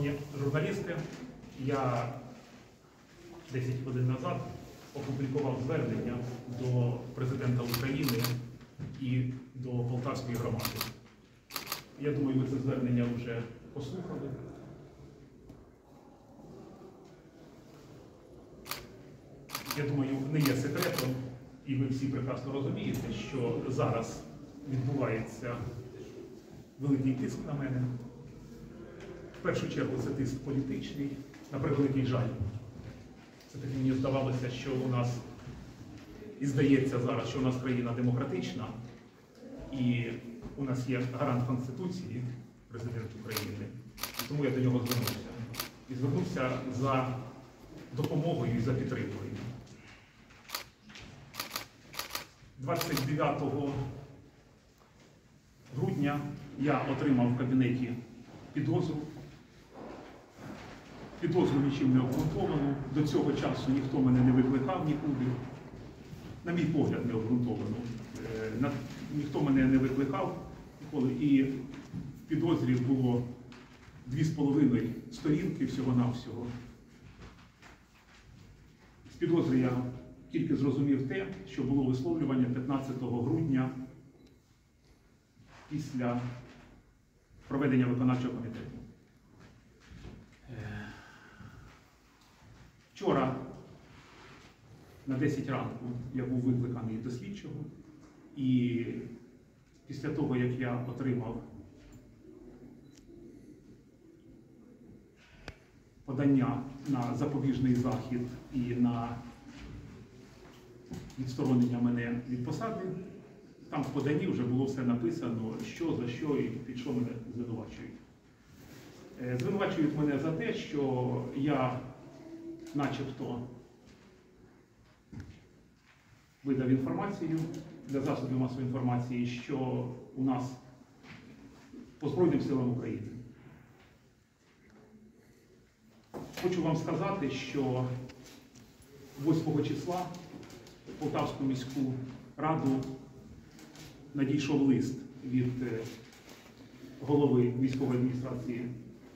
Шановні журналісти, я 10 хвилин назад опублікував звернення до президента України і до Полтавської громади. Я думаю, ви це звернення вже послухали. Я думаю, не є секретом, і ви всі прекрасно розумієте, що зараз відбувається великий тиск на мене. В першу чергу це тиск політичний, на превеликий жаль. Все-таки мені здавалося, що у нас, і здається зараз, що у нас країна демократична, і у нас є гарант Конституції, президент України. І тому я до нього звернувся. І звернувся за допомогою і за підтримкою. 29 грудня я отримав в кабінеті підозру. Підозру нічим не обґрунтовану. До цього часу ніхто мене не викликав нікуди. На мій погляд, не обґрунтовану. Ніхто мене не викликав ніколи. І в підозрі було 2,5 сторінки всього-навсього. З підозри я тільки зрозумів те, що було висловлювання 15 грудня після проведення виконавчого комітету. Вчора на 10 ранку я був викликаний до слідчого, і після того, як я отримав подання на запобіжний захід і на відсторонення мене від посади, там в поданні вже було все написано, що, за що і під що мене звинувачують. Звинувачують мене за те, що я начебто видав інформацію для засобів масової інформації, що у нас по Збройним силам України. Хочу вам сказати, що 8 числа в Полтавську міську раду надійшов лист від голови військової адміністрації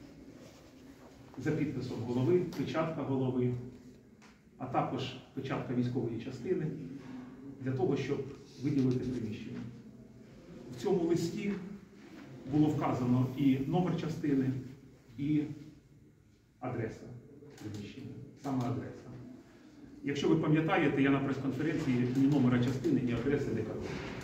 за підписом голови, печатка голови, а також печатка військової частини для того, щоб виділити приміщення. В цьому листі було вказано і номер частини, і адреса приміщення, саме адреса. Якщо ви пам'ятаєте, я на прес-конференції ні номера частини, ні адреси не казав.